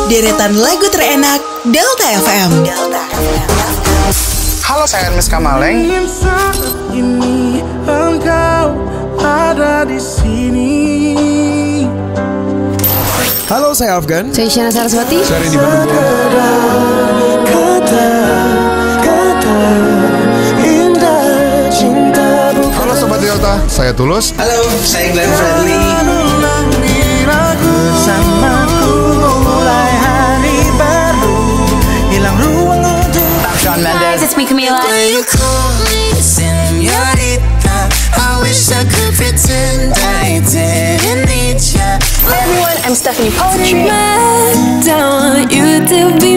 Deretan lagu terenak Delta FM. Halo, saya Ernest Kamaleng. Ini engkau ada di sini. Halo, saya Afgan. Saya Isyana Saraswati. Saya Randy Bandung. Kata-kata indah cinta. Halo Sobat Delta, saya Tulus. Halo, saya Glenn Fredly. Bersamaku mulai hari baru, hilang ruang untuk. Shawn Mendes. It's me, Camila. I wish I could pretend I didn't need you. Hi everyone, I'm Stephanie Poetry. Don't want you to be